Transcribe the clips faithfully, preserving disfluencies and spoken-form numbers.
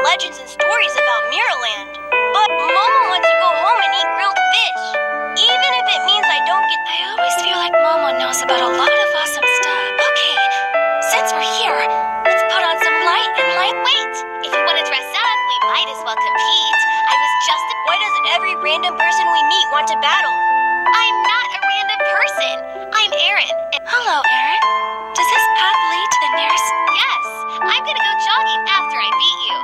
legends and stories about Mirrorland. But Momo wants to go home and eat grilled fish. Even if it means I don't get... I always feel like Momo knows about a lot of awesome stuff. Okay, since we're here, let's put on some light and light. Wait! If you want to dress up, we might as well compete. I was just... Why does every random person we meet want to battle? I'm not a random person. I'm Aaron. And... Hello, Aaron. Does this path lead to the nearest... Yes, I'm gonna go jogging after I beat you.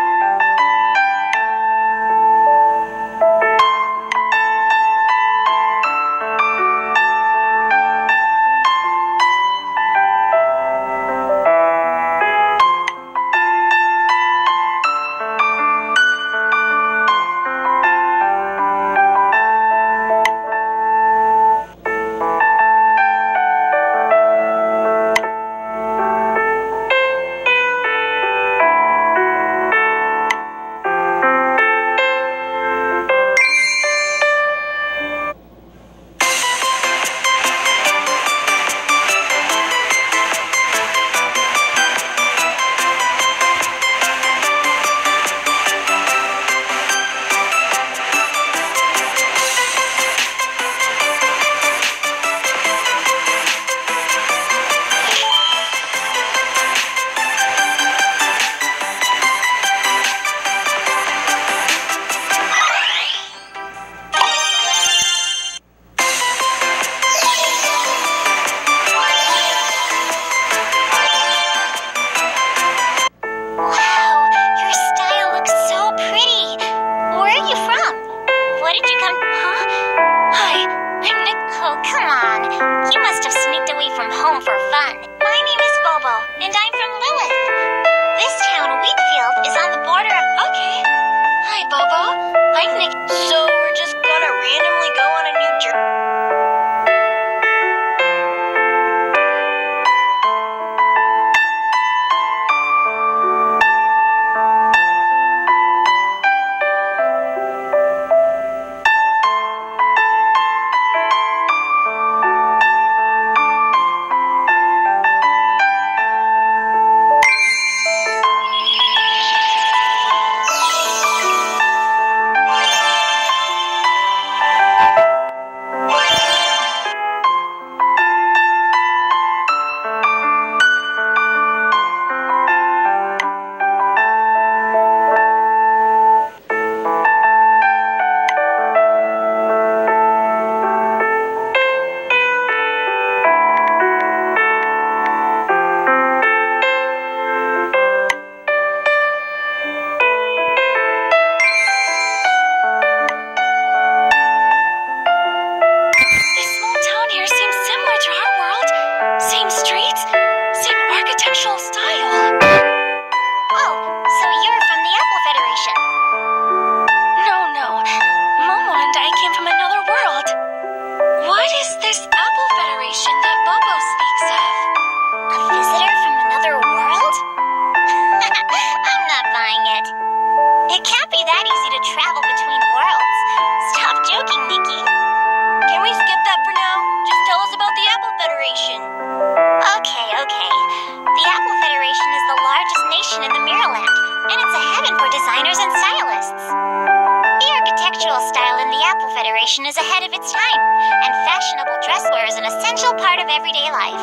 Is ahead of its time, and fashionable dresswear is an essential part of everyday life.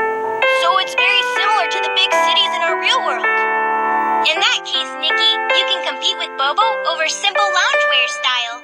So it's very similar to the big cities in our real world. In that case, Nikki, you can compete with Bobo over simple loungewear style.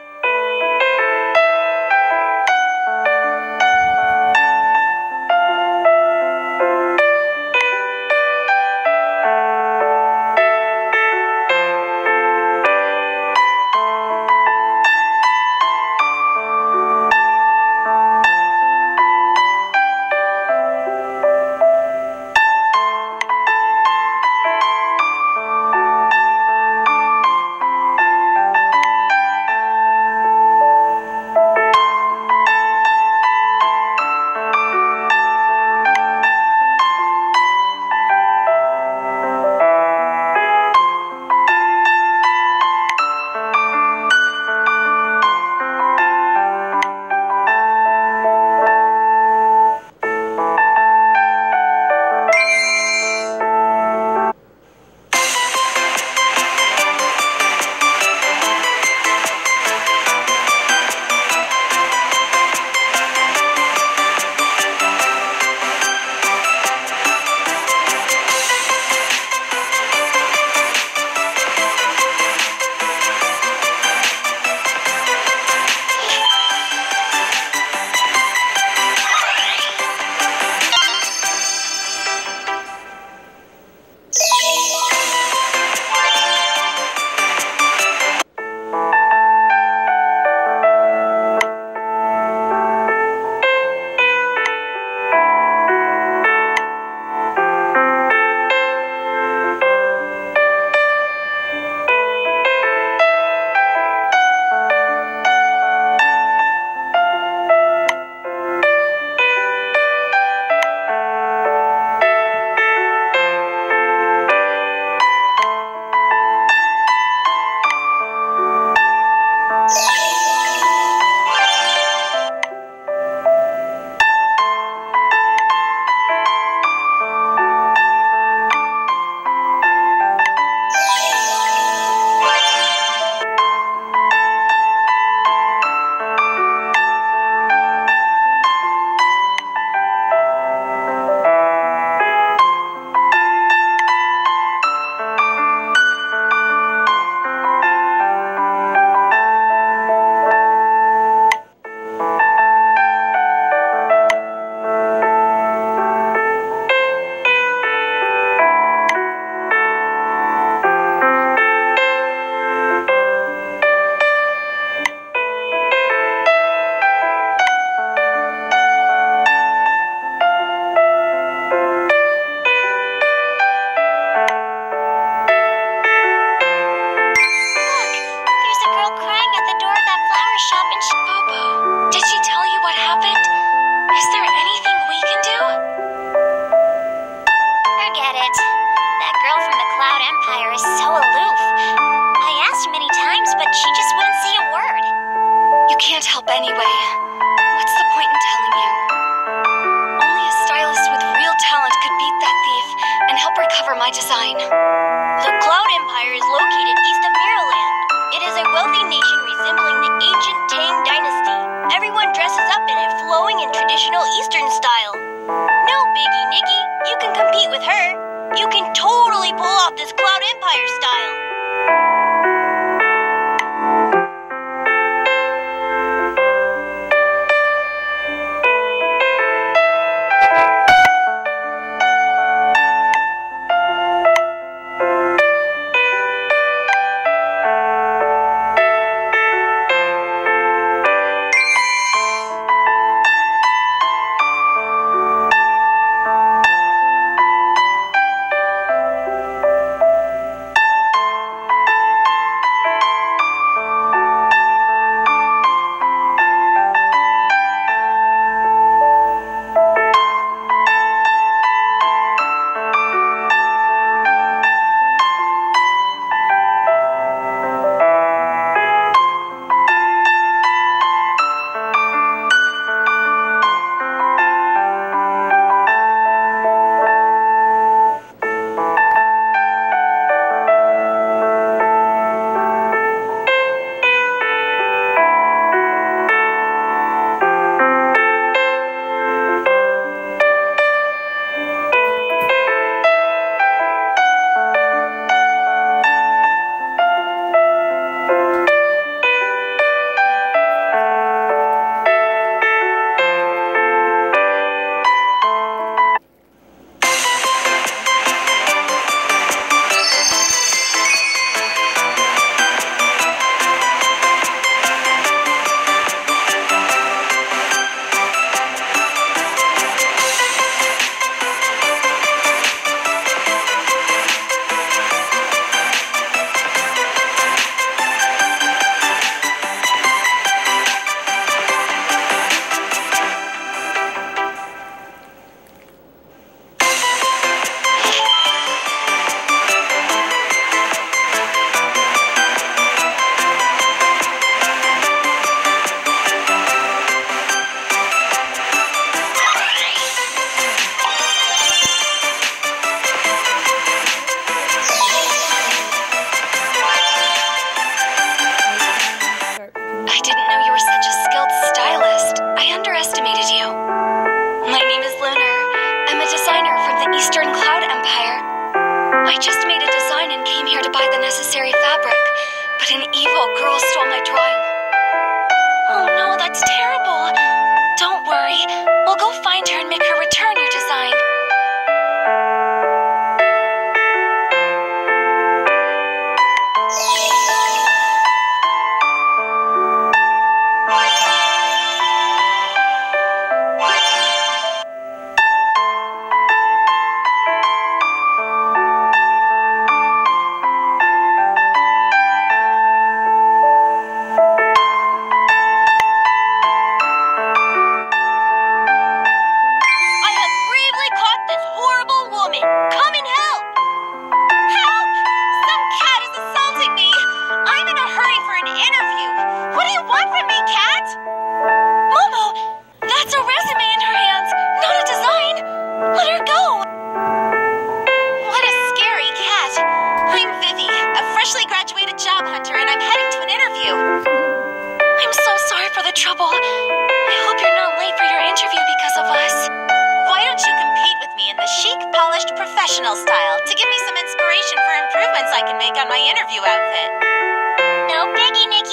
a job hunter and I'm heading to an interview. I'm so sorry for the trouble. I hope you're not late for your interview because of us. Why don't you compete with me in the chic, polished, professional style to give me some inspiration for improvements I can make on my interview outfit? No biggie, Nikki.